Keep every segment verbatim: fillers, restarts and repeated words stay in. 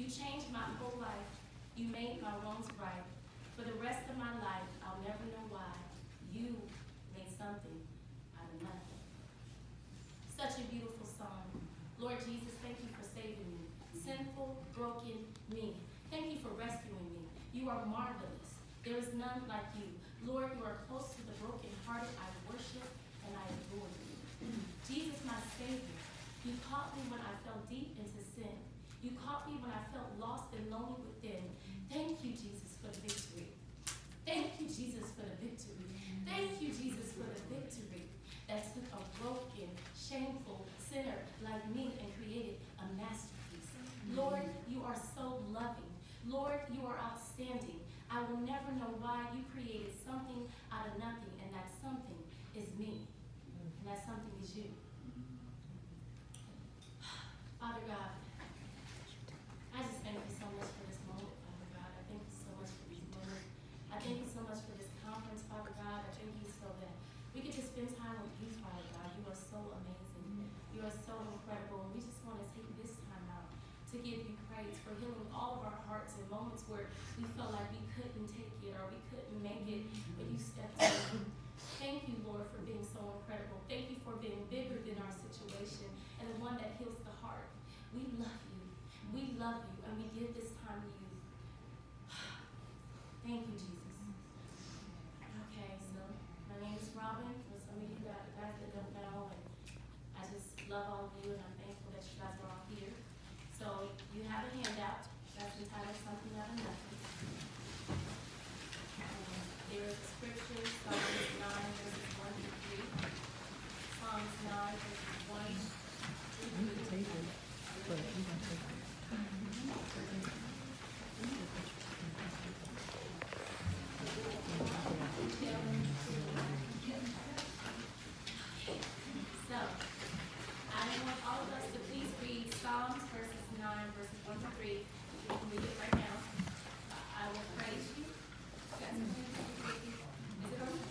changed my whole life. You made my wrongs right. For the rest of my life, I'll never know why. You made something out of nothing. Such a beautiful song. Lord Jesus, thank you for saving me. Sinful, broken me. Thank you for rescuing me. You are marvelous. There is none like you. Lord, you are close to the brokenhearted. I worship and I adore you. Jesus, my Savior, you caught me when I fell deep into sin. You caught me when I felt lost and lonely within. Thank you, Jesus, for the victory. Thank you, Jesus, for the victory. Thank you, Jesus, for the victory that took a broken, shameful sinner like me and created a masterpiece. Lord, you are so loving. Lord, you are outstanding. I will never know why you created something out of nothing, and that something is me, and that something is you. Father God, I just thank you so much for this moment, Father God. I thank you so much for these moments. I thank you so much for this conference, Father God. I thank you so that we could just spend time with you, Father God. You are so amazing. You are so incredible. And we just want to take this time out to give you praise for healing all of our hearts in moments where we felt like we couldn't take it or we couldn't make it, but you stepped in. Thank you, Lord, for being so incredible. Thank you for being bigger than our situation and the one that heals the heart. We love you. We love you, and we give this time to you. Thank you, Jesus. Okay, so my name is Robin. For some of you guys that don't know, and I just love all of you, and I'm thankful that you guys are all here. So you have a handout that's entitled Something Out of Nothing. Um, there is a scripture, Psalms nine, verses one through three. Psalms nine, verses one through three. So, I want all of us to please read Psalms verses nine, verses one to three. You can read it right now. I will praise you. Is it on?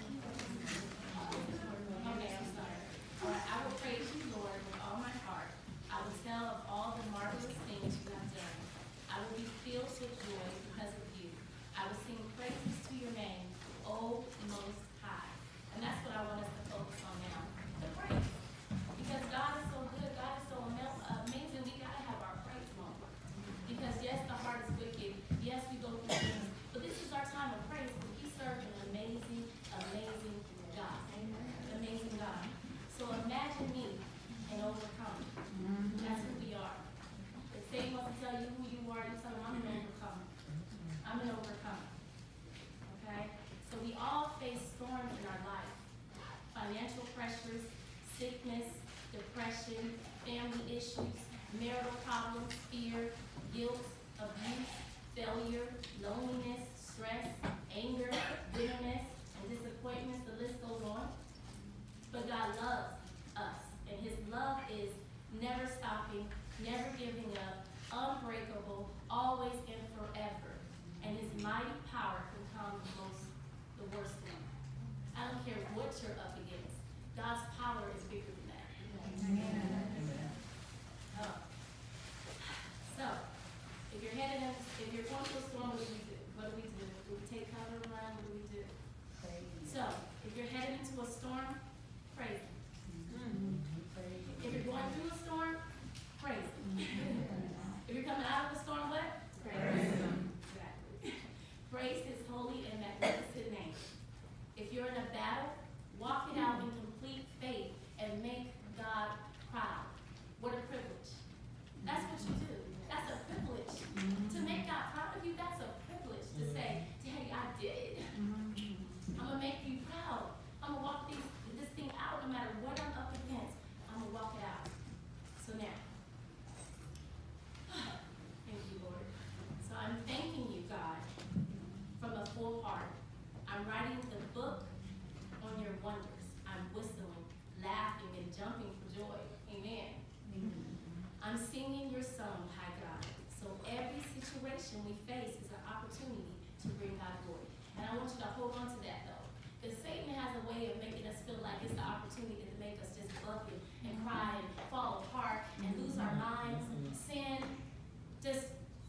Okay, I'm sorry. All right, I will praise you, Lord, with all my heart. I will tell of all the marvelous things you have done. I will be filled with joy because of you. I will sing praises to your name, O Most High. And that's what I want us to focus on now, the praise. Because God is so good, God is so amazing, we got to have our praise moment. Because yes, the heart is wicked. Yes, we go through things. But this is our time of praise because we serve an amazing, amazing God. Amazing God. So imagine me and overcome. That's who we are. If Satan wants to tell you who you are, you tell him I'm an overcomer. I'm an overcomer. Okay? So we all face storms in our life. Financial pressures, sickness, depression, family issues, marital problems, fear, guilt, abuse, failure, loneliness, stress, anger, bitterness, and disappointments. The list goes on. But God loves us, and his love is never stopping, never giving up, unbreakable, always and forever. And his mighty power can calm the most, the worst thing. I don't care what you're up against. God's power is bigger than that. Amen. Oh. So, if you're headed in, if you're going to a storm, what do we do? What do we do? Do we take cover and run? What do we do? So, if you're headed into a storm, praise him. If you're going through a storm, praise him. If you're coming out of a storm, what? Praise him. Exactly. Praise his holy and magnificent name. If you're in a battle, walk it out in complete faith and make God proud. What a privilege. That's what you do. That's a privilege. To make God proud of you, that's a privilege. To say, Daddy, I did it. I'm going to make you proud. I'm going to walk these, this thing out no matter what I'm up against. I'm going to walk it out. So now, thank you, Lord. So I'm thanking you, God, from a full heart. I'm writing the book on your wonders. I'm whistling, laughing, and jumping for joy. Amen. Amen. I'm singing your song, high God. So every situation we face is an opportunity to bring God glory. And I want you to hold on to that, though. Because Satan has a way of making us feel like it's the opportunity to make us just bucket and cry and fall apart and lose our minds. Sin, just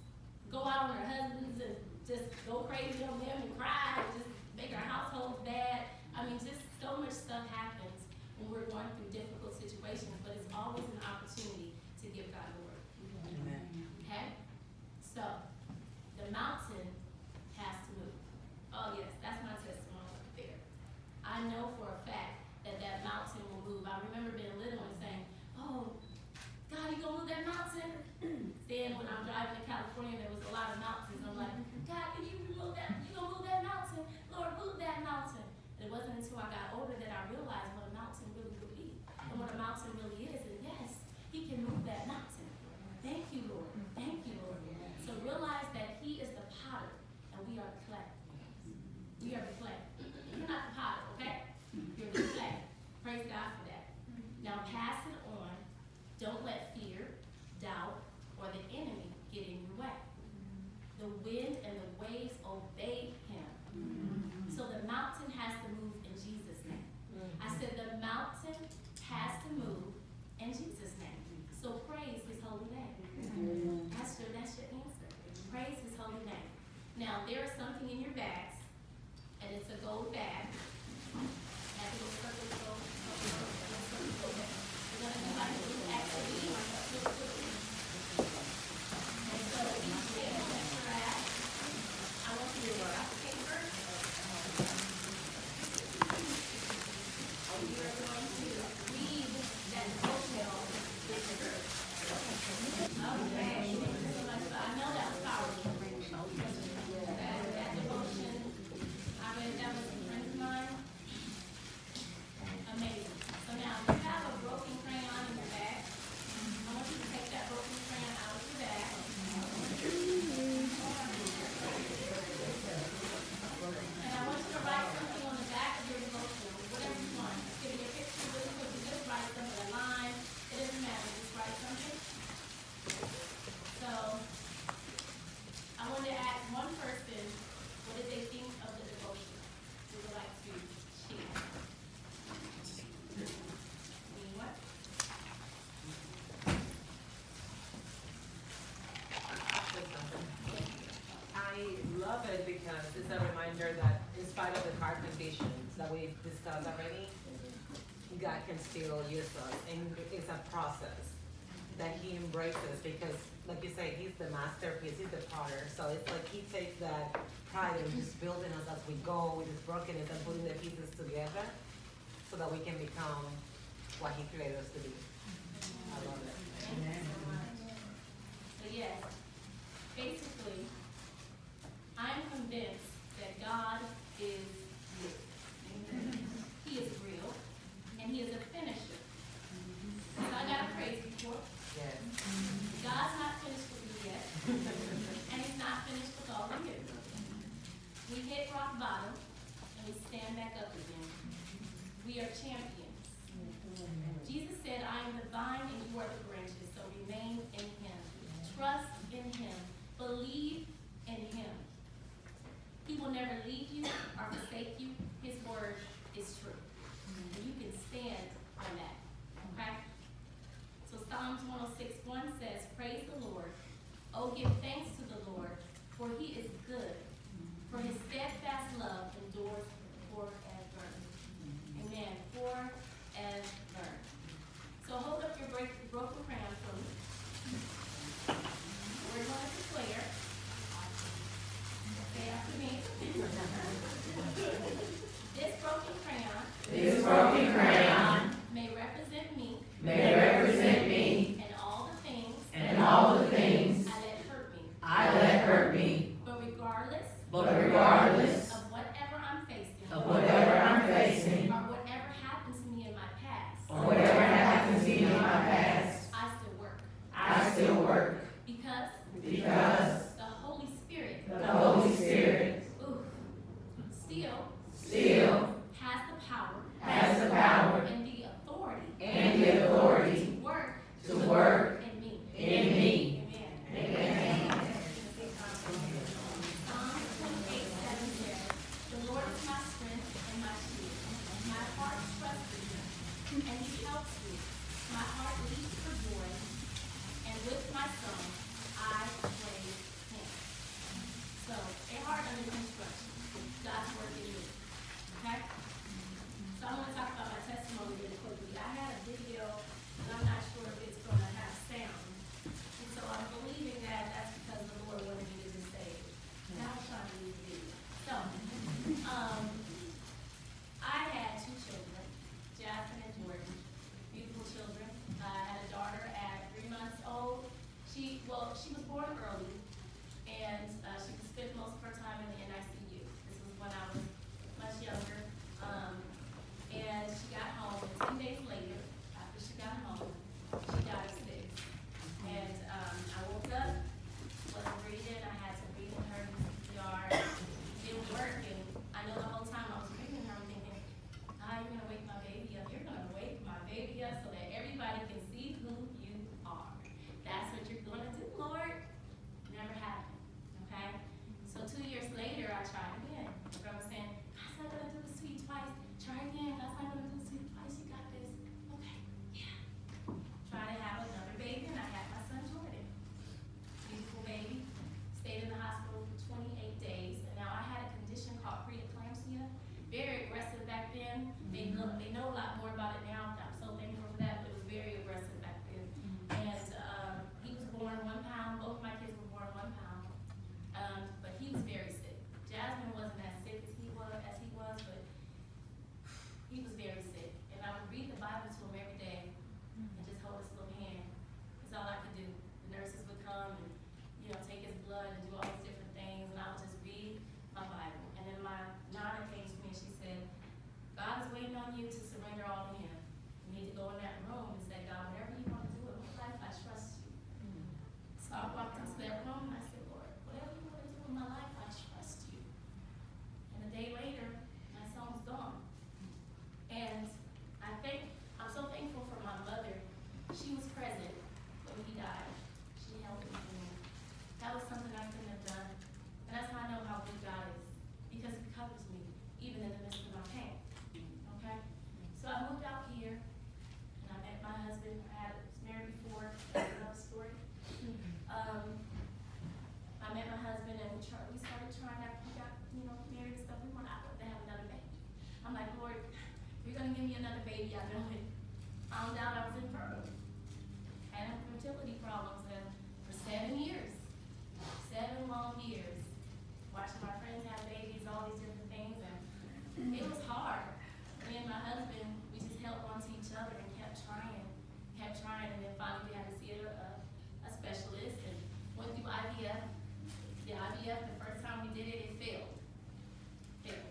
So I wanted to ask one person, what did they think of the devotion? We would like to share. Anyone? I'll say something. I love it because it's a reminder that in spite of the hard conditions that we've discussed already, God can still use us, and it's a process that He embraces because, like you say, He's the masterpiece, He's the potter. So it's like He takes that pride in just building us as we go with His brokenness and putting the pieces together so that we can become what He created us to be. I love it. Thank you so much. So yes, basically, I'm convinced that God is real. He is real, and He is a finisher. So I got a praise report. Yes. God's not finished with me yet, and He's not finished with all of you. We hit rock bottom, and we stand back up again. We are champions. Jesus said, I am the vine and you are the branches, so remain in Him. Trust in Him. Believe in Him. He will never leave you or forsake you. His word is true. And you can stand on that. Okay? So Psalms one oh six one says, praise the Lord. Oh, give thanks to the Lord, for He is good. For His steadfast love endures forever. Amen. Forever. So hold up your break, broken crown for me. We're going to declare. Say after me. This broken crayon. This broken crayon May represent me. may represent me And all the things. and all the things I let hurt me. I let hurt me. But regardless. But regardless Of whatever I'm facing. of whatever I'm facing Or whatever happened to me in my past. or whatever happened to me in my past, I still work. I still work Because. because The Holy Spirit. the Holy Spirit Ooh. Still. still Has the power. has the power And the authority. and the authority To work. to work In me. in me. Amen. Amen. Psalm twenty-eight seven says, the Lord is my strength and my shield. My heart trusts in Him, and He helps me. My heart leaps for joy, and with my song I praise Him. So, a heart under construction. God's working in me. Okay? So I want to talk about my testimony really quickly. I had a video, and I'm not sure if it's going to have sound. And so I'm believing that that's because the Lord wanted me to just say, now I'm trying to use the video. So, um, I had two children, Jasmine and Jordan, beautiful children. I had a daughter at three months old. She, well, she was born early, and uh, she spent most of her time in the N I C U. This was when I was much younger. Um, and she got home, and ten days later, after she got home, she died of six. And um, I woke up, wasn't breathing, I had to breathe in her in the C P R. It didn't work, and I know the whole time I was breathing her, I'm thinking, ah, you're gonna wake my baby up. You're gonna wake my baby up so that everybody can see who you are. That's what you're gonna do, Lord. Never happened, okay? So two years later, I tried again. I was saying, God's not gonna do this to you twice. Try again. God's not gonna do this to you twice. You got this. Okay, yeah. Try to have another baby, and I had my son Jordan. Beautiful baby. Stayed in the hospital for twenty-eight days, and now I had a condition called preeclampsia. Very aggressive back then. They know, they know a lot more about it now. I'm so thankful for that, but it was very aggressive back then. And um, he was born one pound. Both my kids were born one pound. Um, but he was very sick. Jasmine wasn't as sick as he was, as he was, but he was very sick. And I would read the Bible to him every day and just hold his little hand. That's all I could do. The nurses would come and, you know, take his blood and do all these different things, and I would just read my Bible. And then my nana came to me and she said, God is waiting on you to surrender all to Him. You need to go in that room and say, God, whatever you want to do in my life, I trust you. So I walked into that room and I said, Lord, whatever you want to do in my life, I trust you. And a day later, my son was gone. And I think, I'm so thankful for my mother. She was present when he died. She held him for me. then try, we started trying after we got, you know, married and stuff. We wanted to have another baby. I'm like, Lord, if you're gonna give me another baby, I know it. Found out I was infertile. Had fertility problems, and for seven years, seven long years, watching my friends have babies, all these different things, and it was hard. Me and my husband, we just held on to each other and kept trying, kept trying, and then finally we had to see a, a, a specialist and went through I V F. The I V F, the first time we did it, it failed. Failed.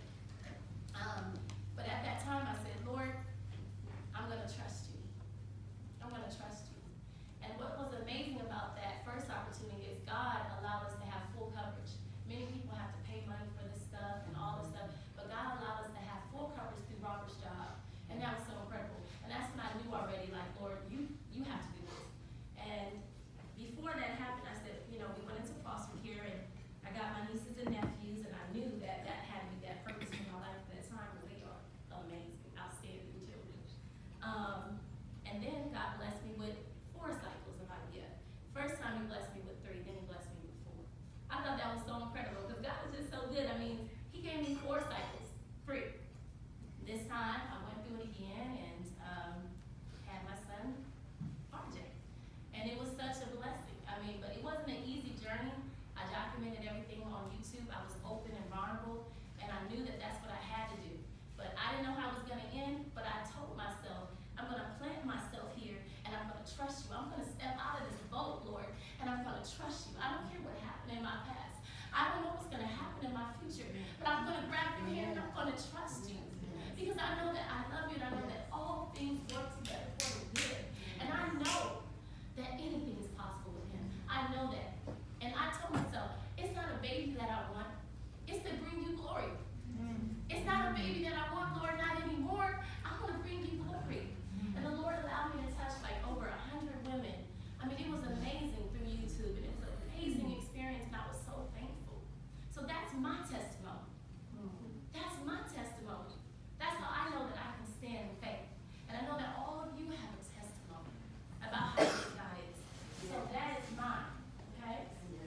Um, but at that time I said, Lord, I'm gonna trust you. I'm gonna trust you. And what was amazing about that first opportunity is God allowed us to have full coverage. Many people have to pay money for this stuff and all this stuff, but God allowed us to have full coverage through Robert's job. And that was so incredible. And that's when I knew already, like, Lord, you, you have to do this. And before that happened, I said, you know, we went into foster care, and I got my nieces and nephews, and I knew that that had to be that purpose in my life at that time, because they are amazing, outstanding children. Um, and then God blessed me with four cycles of I V F. First time he blessed me with three, then he blessed me with four. I thought that was so incredible, because God is just so good. I mean, he gave me four cycles, free. This time, I went through it again and um, had my son, R J. And it was such a blessing. I mean, but it wasn't an easy journey. I documented everything on YouTube. I was open and vulnerable, and I knew that that's what I had to do. But I didn't know how it was gonna end, but I told myself, I'm gonna plant myself here, and I'm gonna trust you. I'm gonna step out of this boat, Lord, and I'm gonna trust you. I don't care what happened in my past. I don't know what's gonna happen in my future, but I'm gonna grab your hand and I'm gonna trust you. Because I know that I love you, and I know that all things work together for the good. And I know that anything is possible with him. I know that. And I told myself, it's not a baby that I want, it's to bring you glory. It's not a baby that I want, Lord, not anymore. I want to bring you glory. And the Lord allowed me to touch like over a hundred women. I mean, it was amazing through YouTube, and it was an amazing experience, and I was so thankful. So that's my testimony. That's my testimony. That's how I know that I can stand in faith. And I know that all of you have a testimony about how good God is. So that is mine, okay?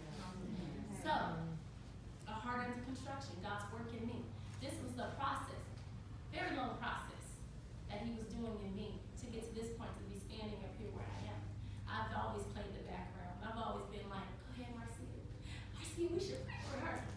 So, a heart under construction, God's work in me. This was the process, very long process, that he was doing in me to get to this point, to be standing up here where I am. I've always played the background. I've always been like, go ahead, Marcia. Marcia, we should pray for her.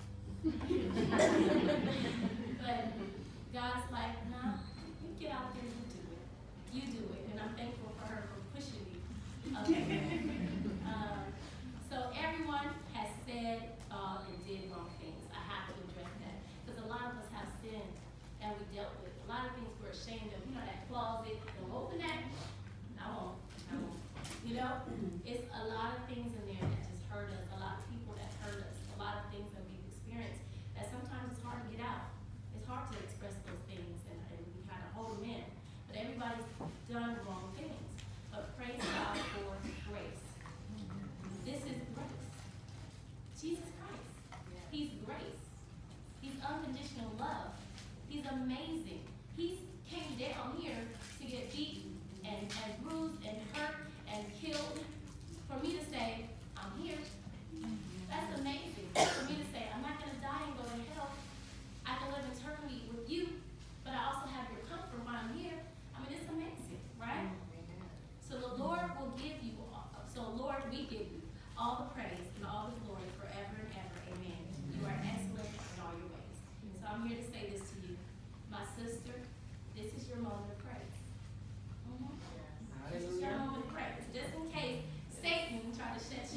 But God's like, no, you get out there and you do it. You do it. And I'm thankful for her for pushing me up there. um, so everyone has said uh, and did wrong things. I have to address that. Because a lot of us have sinned that we dealt with. A lot of things we're ashamed of. You know, that closet, don't open that. I won't. I won't. You know, it's a lot of things in there that just hurt us. A lot of people that hurt us. A lot of things that we've experienced that sometimes it's hard to get out. It's hard to express those things, and, and we kind of hold them in. But everybody's done wrong things. But praise God for grace. This is grace. Jesus Christ. He's grace. He's unconditional love. He's amazing. He came down here to get beaten and, and bruised and hurt and killed for me to say, I'm here. That's amazing. For me to say, I'm not going to die and go to hell. I can live eternally with you, but I also have your comfort while I'm here. I mean, it's amazing, right? So the Lord will give you, all, so Lord, we give you all the praise and all the glory forever and ever. Amen. You are excellent in all your ways. So I'm here to say this to you. My sister, this is your moment of praise. Mm-hmm. This is your moment of praise. Just in case Satan tried to shut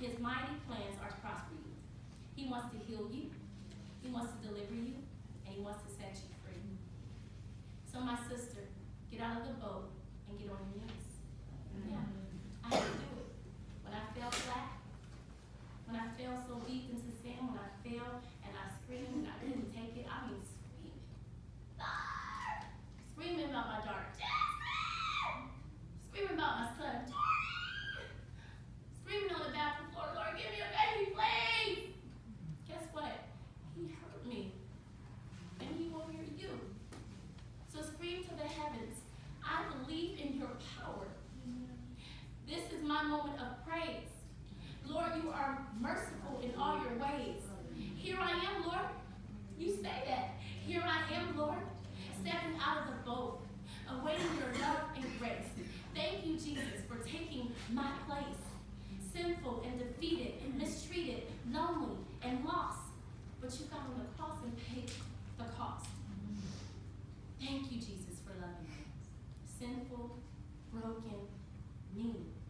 His mighty plans are to prosper you. He wants to heal you. He wants to deliver you. And he wants to set you free. So my sister, get out of the boat and get on your knees. Yeah, I had to do it. When I fell flat, when I fell so deep into sin, when I fell and I screamed and I couldn't take it, I mean screaming. Ah! Screaming about my daughter, Jasmine! Screaming about my son, Jordan! Screaming on the bathroom floor, Lord, give me a baby, please! Guess what? He heard me. And he will hear you. So scream to the heavens, I believe in your power. This is my moment of praise. Lord, you are merciful in all your ways. Here I am, Lord. You say that. Here I am, Lord, stepping out of the boat, awaiting your love and grace. Thank you, Jesus, for taking my place. Sinful and defeated and mistreated, lonely and lost. But you got on the cross and paid the cost. Thank you, Jesus, for loving me. Sinful, broken, me.